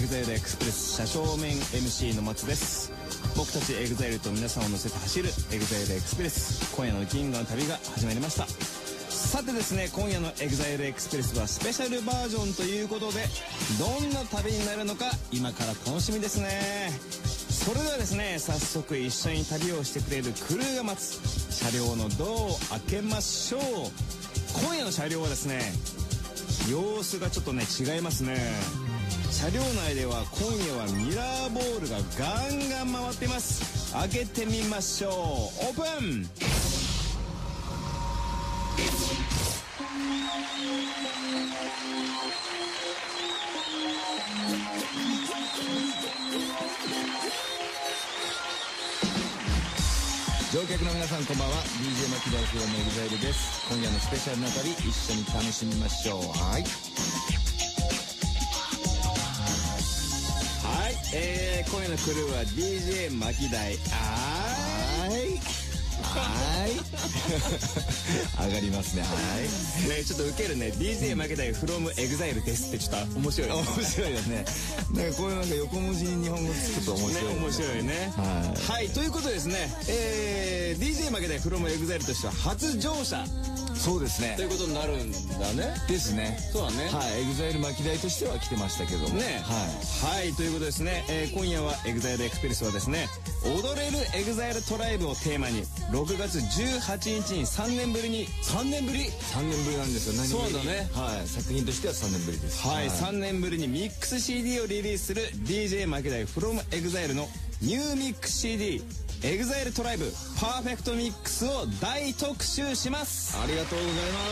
EXILE エクスプレス車正面 MC の松です。僕たち EXILE と皆さんを乗せて走る EXILE エクスプレス、今夜の銀河の旅が始まりました。さてですね、今夜の EXILE エクスプレスはスペシャルバージョンということで、どんな旅になるのか今から楽しみですね。それではですね、早速一緒に旅をしてくれるクルーが待つ車両のドアを開けましょう。今夜の車両はですね、様子がちょっとね違いますね。車両内では今夜はミラーボールがガンガン回っています。開けてみましょう。オープン。乗客の皆さんこんばんは。 DJ 牧大フロムEXILEです。今夜のスペシャルな旅一緒に楽しみましょう。はい、今夜のクルーは DJ 牧大。上がりますね。はいね、ちょっとウケるね。 DJ 牧大 from EXILE ですってちょっと面白いね。面白いですね。なんかこういうなんか横文字に日本語つくと面白いね。面白いね。はい、ということでですね、DJ 牧大 from EXILE としては初乗車そうですねということになるんだね。ですね。そうだね。はい、EXILE 牧大としては来てましたけどもね。はい、ということですね、今夜は EXILE エクスプレスはですね、踊れる EXILE トライブをテーマに6月18日に3年ぶりなんですよ。そうだね。はい、作品としては3年ぶりです。はい、3年ぶりにミックス CD をリリースする DJ 牧大 from EXILE のニューミックス CD EXILE トライブパーフェクトミックスを大特集します。ありがとうございます。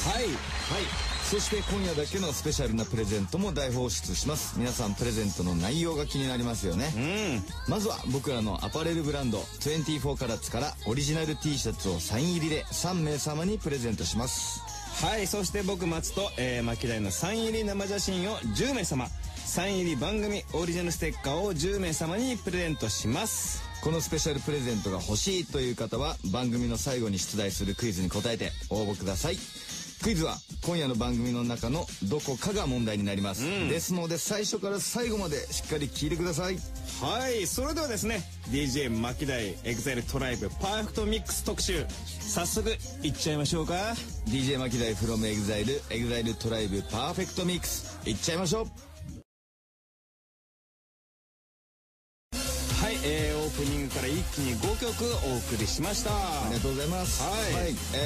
はい、そして今夜だけのスペシャルなプレゼントも大放出します。皆さんプレゼントの内容が気になりますよね。まずは僕らのアパレルブランド24カラッツからオリジナル T シャツをサイン入りで3名様にプレゼントします。はい、そして僕松と、牧大のサイン入り生写真を10名様、サイン入り番組オリジナルステッカーを10名様にプレゼントします。このスペシャルプレゼントが欲しいという方は番組の最後に出題するクイズに答えて応募ください。クイズは今夜の番組の中のどこかが問題になります。ですので最初から最後までしっかり聞いてください。はい、それではですね、 DJ 牧大 EXILE トライブパーフェクトミックス特集早速いっちゃいましょうか。 DJ 牧大 from EXILE トライブパーフェクトミックスいっちゃいましょう。はい、オープニングから一気に5曲お送りしました。ありがとうございます。はい、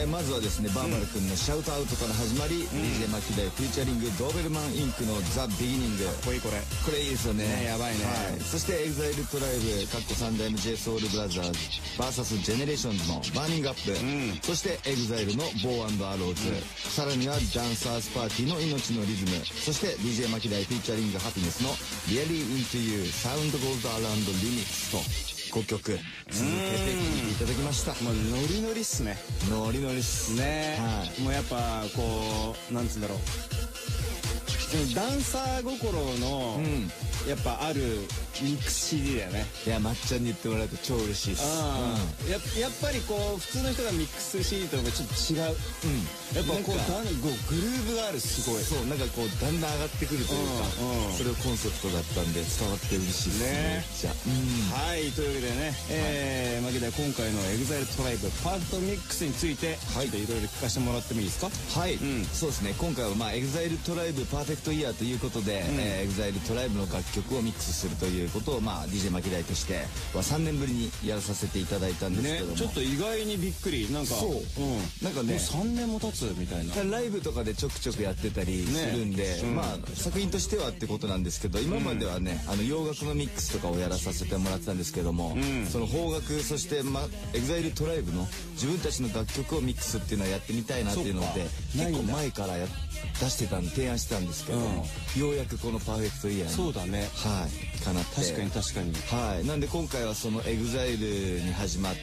まずはですね、バーバル君のシャウトアウトから始まり、DJ 牧大フューチャリングドーベルマンインクのザ・ビギニング。かっこいい。これいいですよね。やばいね。そして EXILE トライブ3代目 JSOULBROTHERS VS ジェネレーションズのバーニングアップ、そして EXILE のボー&アローズ、さらにはダンサーズパーティーの命のリズム、そして DJ 牧大フューチャリングハピネスの Really Into You Sound Goes Around Remixと5曲続けて聴いていただきました。もうノリノリっすね。ノリノリっすね。もうやっぱこうなんつうんだろう、ダンサー心のやっぱあるミックス CD だよね。いや、まっちゃんに言ってもらうと超嬉しいっす。やっぱりこう普通の人がミックス CD とはちょっと違う。やっぱこうグルーヴがある。すごい。そう、なんかこうだんだん上がってくるというか、それをコンセプトだったんで伝わって嬉しいですね。はい、というわけでね、牧大今回の EXILE トライブパーフェクトミックスについていろいろ聞かせてもらってもいいですか。はい、そうですね。今回はEXILE トライブパーフェクトイヤーということで、EXILE トライブの楽曲をミックスするということをDJ 牧大としては3年ぶりにやらさせていただいたんですけども、ちょっと意外にびっくり。なんかなんかね、3年も経つみたいな。ライブとかでちょくちょくやってたりするんで、作品としてはってことなんですけど、今まではね洋楽のミックスとかをやらさせてもらってたんですけども、その邦楽、そしてEXILE トライブの自分たちの楽曲をミックスっていうのをやってみたいなっていうので結構前から出してた提案してたんですけども、ようやくこのパーフェクトイヤーにそうだね、かなって。確かに。はい、なんで今回はその EXILE に始まって、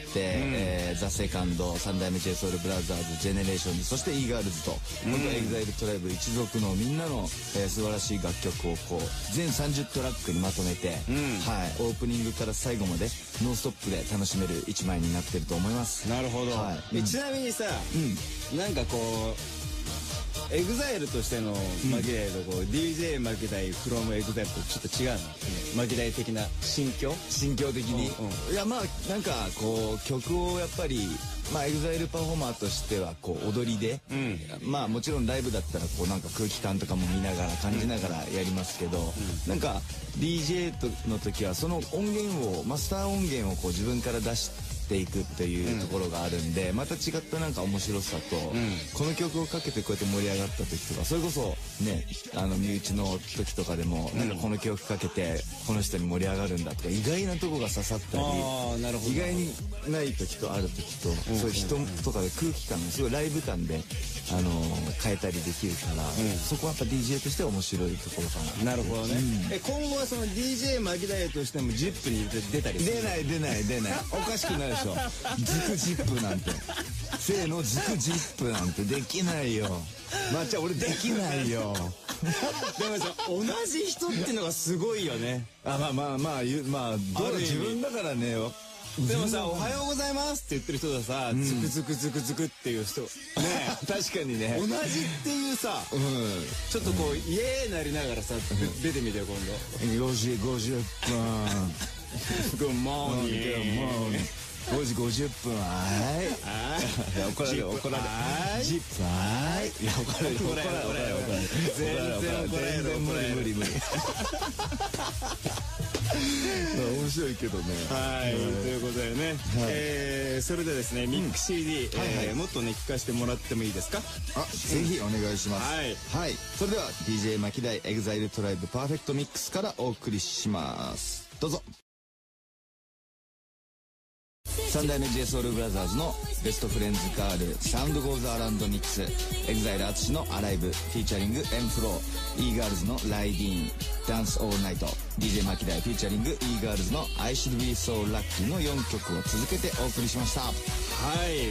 ザ・セカンド、3代目 JSOULBROTHERS、ジェネレーションズ、そして E-GIRLS と本当 EXILE トライブ一族のみんなの、素晴らしい楽曲をこう全30トラックにまとめて、オープニングから最後までノンストップで楽しめる一枚になってると思います。なるほど。ちなみにさ、なんかこう EXILE としてのマキダイとこう DJ マキダイ from EXILE とちょっと違うの、マキダイ的な心境的に、いやまあなんかこう曲をやっぱりEXILE パフォーマーとしてはこう踊りで、まあもちろんライブだったらこうなんか空気感とかも見ながら感じながらやりますけど、なんか DJ の時はその音源をマスター音源をこう自分から出していくっていうところがあるんで、また違ったなんか面白さと、この曲をかけてこうやって盛り上がった時とか、それこそね身内の時とかでもなんかこの曲かけてこの人に盛り上がるんだとか、意外なとこが刺さったり、意外にない時とある時と、そういう人とかで空気感がすごいライブ感で変えたりできるから、そこはやっぱ DJ としては面白いところかな。 なるほどね。今後はその DJ マキダイとしてもZIPに出たりする？ 出ないおかしくないでしょ。ズク ZIP なんてせーのズク ZIP なんてできないよ。まっちゃん俺できないよ。 でもさ、同じ人っていうのがすごいよね。 まあ自分だからね。 でもさ、おはようございますって言ってる人がさ、ズクズクズクズクっていう人ね、 確かにね、 同じっていうさ、ちょっとこうイエーなりながらさ、出てみてよ今度。 4時50分グッモーニング 5時50分怒られるジップいや怒られる全然無理面白いけどね。 はい、ということでね、それでですね、ミック CD もっとね聞かせてもらってもいいですか？ ぜひお願いします。はい、それでは DJ マキダイ EXILE トライブパーフェクトミックスからお送りします。どうぞ。三代目 JSOULBROTHERS のベストフレンズガールサウンドゴーズアラウンドミックス、 EXILE 淳のアライブフィーチャリング M-FLOW、 E-GIRLS のライディーンダンスオールナイト、 DJ マキダイフィーチャリング E-GIRLS の I Should Be So Lucky の4曲を続けてお送りしました。 はい、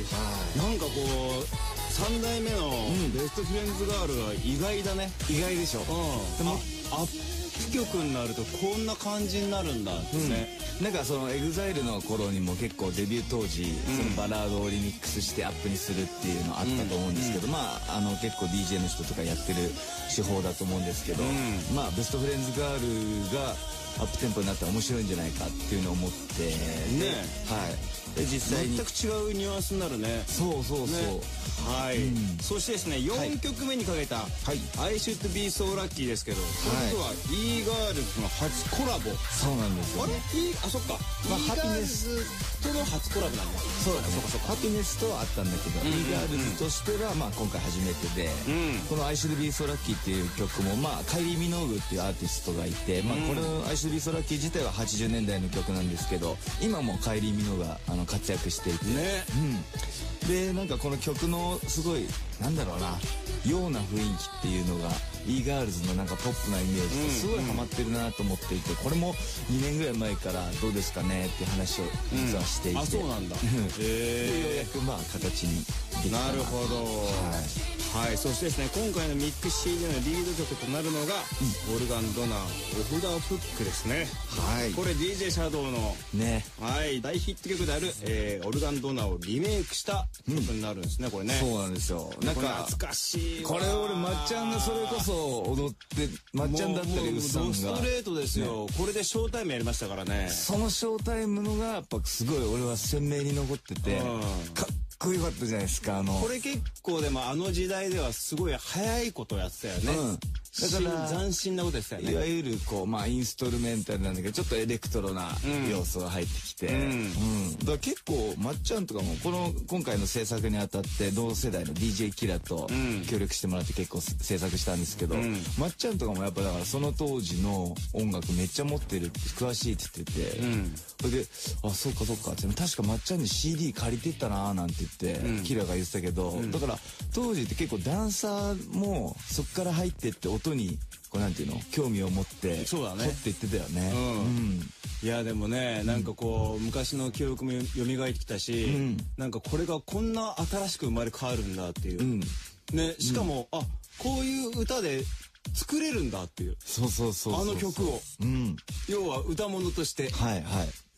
なんかこう3代目のベストフレンズガールが意外だね。 意外でしょ。 でもアップ曲になるとこんな感じになるんだってね。 なんかその EXILE の頃にも結構デビュー当時そのバラードをリミックスしてアップにするっていうのあったと思うんですけど、結構 DJ の人とかやってる手法だと思うんですけど、ベストフレンズガールがアップテンポになったら面白いんじゃないかっていうのを思ってね。で実際に全く違うニュアンスになるね。 そう、 はい、そしてですね4曲目にかけた I Should Be So Lucky ですけど、これとは E-GIRLS の初コラボ。 そうなんですよね。 そっか、ハピネスとの初コラボなんだ。 そうハピネスとはあったんだけど E-GIRLS としては今回初めてで、この I Should Be So Lucky っていう曲もカイリー・ミノーグっていうアーティストがいて、この I Should Be So Lucky 自体は80年代の曲なんですけど、今もカイリー・ミノーが活躍していてね。でなんかこの曲のすごいなんだろうなような雰囲気っていうのが E-GIRLS のなんかポップなイメージとすごいハマってるなと思っていて、これも2年ぐらい前からどうですかねっていう話を実はしていて、 あ、そうなんだ。 ようやく形にできたなるほど。はい、そしてですね今回のミックス CD のリード曲となるのが、オルガンドナーオフ・ダ・フックですね。これ DJ シャドウの大ヒット曲である、オルガンドナーをリメイクした曲になるんですね、これね。 そうなんですよ。なんか懐かしい。 これ俺まっちゃんがそれこそ踊ってまっちゃんだったりウッさんがストレートですよ、これでショータイムやりましたからね。 そのショータイムのがやっぱすごい俺は鮮明に残ってて、かっこよかったじゃないですか。 これ結構でも時代ではすごい早いことやってたよね。だから斬新なことやってたよね。 いわゆるインストルメンタルなんだけどちょっとエレクトロな要素が入ってきて、だから結構まっちゃんとかも今回の制作にあたって同世代の DJ キラと協力してもらって結構制作したんですけど、まっちゃんとかもやっぱだからその当時の音楽めっちゃ持ってるって詳しいって言ってて、それでそっかって確かまっちゃんに CD 借りてったなーなんて言ってキラが言ってたけど、だから当時って結構ダンサーもそっから入ってって音になんていうの興味を持ってそうだね取っていってたよね。 いやでもねなんか昔の記憶も蘇ってきたし、なんかこれがこんな新しく生まれ変わるんだっていう、ね、しかもこういう歌で作れるんだっていう、 そうあの曲を、要は歌物として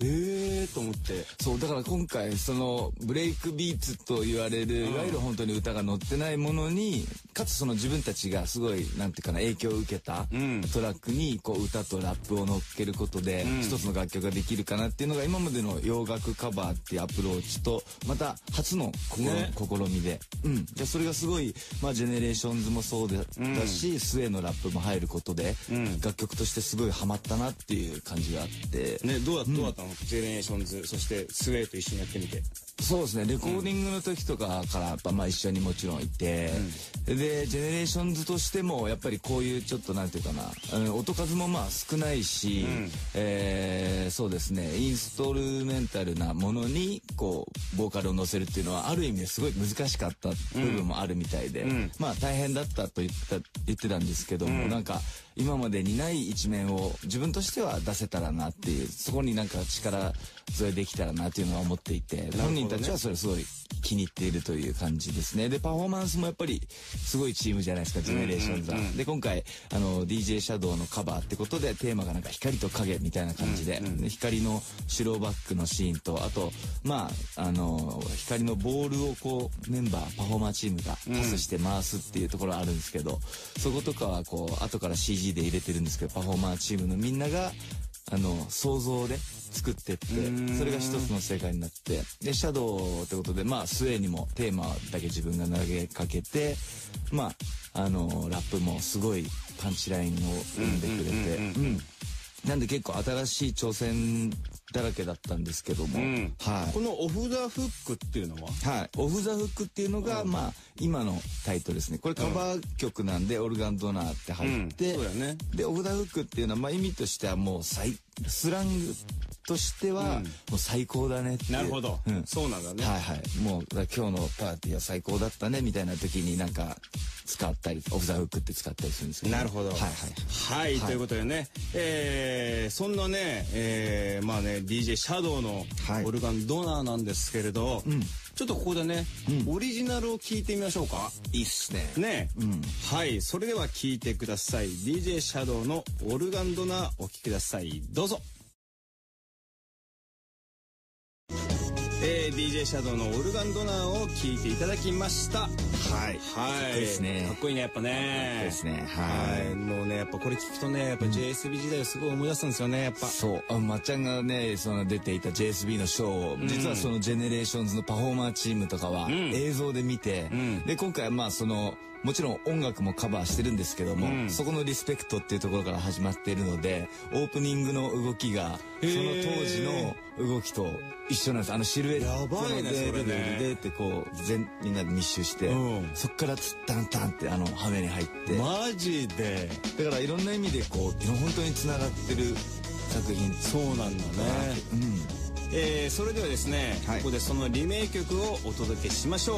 と思って。 そうだから今回そのブレイクビーツと言われる、いわゆる本当に歌が載ってないものにかつその自分たちがすごいなんていうかな影響を受けたトラックにこう歌とラップを乗っけることで一つの楽曲ができるかなっていうのが今までの洋楽カバーっていうアプローチとまた初の試みで、でそれがすごいまあジェネレーションズもそうだし、スウェーのラップも入ることで楽曲としてすごいハマったなっていう感じがあって、 どうだったのジェネレーションズそしてスウェーと一緒にやってみて。 そうですねレコーディングの時とかからやっぱまあ一緒にもちろんいて、でジェネレーションズとしてもやっぱりこういうちょっとなんていうかな音数もまあ少ないし、そうですねインストールメンタルなものにこうボーカルを乗せるっていうのはある意味ですごい難しかった部分もあるみたいで、まあ大変だったと言ってたんですけども、なんか今までにない一面を自分としては出せたらなっていう、そこになんか力添えできたらなっていうのは思っていて、本人たちはそれすごい気に入っているという感じですね。でパフォーマンスもやっぱりすごいチームじゃないですかジェネレーションズは。で今回DJ シャドウのカバーってことでテーマがなんか光と影みたいな感じで、光の白バックのシーンとあとまあ光のボールをこうメンバーパフォーマーチームがパスして回すっていうところあるんですけど、そことかはこう後から CG で入れてるんですけどパフォーマーチームのみんなが想像で作ってってそれが一つの世界になってでシャドウってことでまあスウェーにもテーマだけ自分が投げかけてまあラップもすごいパンチラインを生んでくれてなんで結構新しい挑戦だらけだったんですけども、 このオフ・ザ・フックっていうのはオフ・ザ・フックっていうのがまあ今のタイトルですね。これカバー曲なんでオルガンドナーって入って、でオフ・ザ・フックっていうのはまあ意味としてはもうスラングとしてはもう最高だねっていう。 なるほど、そうなんだね。 もう今日のパーティーは最高だったねみたいな時になんか使ったりオフ・ザ・フックって使ったりするんですけど、 なるほど。ということでね、そんなね、まあね DJ シャドウのオルガンドナーなんですけれど、ちょっとここでね、オリジナルを聞いてみましょうか。 いいっすね。 それでは聞いてください。 DJ シャドウのオルガンドナーお聴きください。どうぞ。DJ シャドウのオルガンドナーを聴いていただきました。かっこいいですね。かっこいいねやっぱね。 ですね。 もうねやっぱこれ聞くとねやっぱ JSB 時代をすごい思い出すんですよねやっぱ。 そうまっちゃんがねその出ていた JSB のショーを実はそのジェネレーションズのパフォーマーチームとかは映像で見て、で今回はまあそのもちろん音楽もカバーしてるんですけども、そこのリスペクトっていうところから始まっているのでオープニングの動きがその当時の動きと一緒なんです。シルエットのでってこうみんなで密集して、そっからツッタンタンって羽目に入って。 マジで。 だからいろんな意味でこう本当につながってる作品。 そうなんだね。それではですね、ここでそのリメイク曲をお届けしましょう。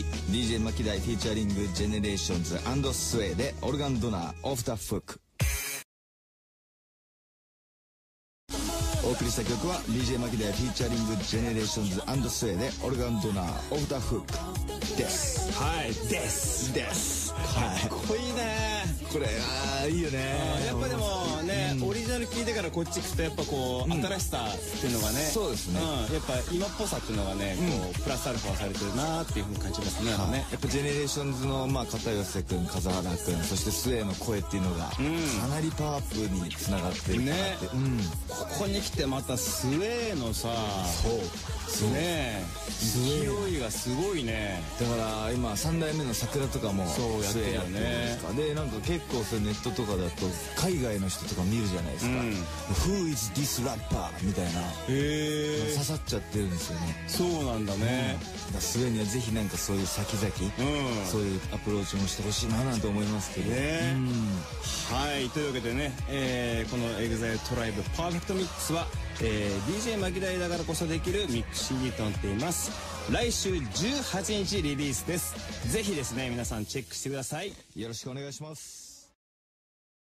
DJ マキダイフィーチャリングジェネレーションズ&スウェーでオルガンドナーオフ・ザ・フック。お送りした曲は DJ マキダイフィーチャリングジェネレーションズ&スウェーでオルガンドナーオフ・ザ・フックです。 かっこいいねこれ。いいよね。 やっぱでもね、オリジナル聞いてからこっち聞くとやっぱこう新しさっていうのがね、 そうですね。 やっぱ今っぽさっていうのがねこうプラスアルファされてるなっていうふうに感じますね。 やっぱジェネレーションズの片寄君風原君そしてスウェーの声っていうのがかなりパワーアップにつながってるね。 ここに来てまたスウェーのさね勢いがすごいね。 だから今3代目の桜とかもそうやってるよね。 でなんか結構それネットとかだと海外の人とか見るじゃないですか。Who is this rapper? みたいな刺さっちゃってるんですよね。 そうなんだね。 スウェーにはぜひなんかそういう先々そういうアプローチもしてほしいななんて思いますけどね。 というわけでね、この EXILE トライブパーフェクトミックスはDJ マキダイだからこそできるミックス CD となっています。来週18日リリースです。ぜひですね皆さんチェックしてください。 よろしくお願いします。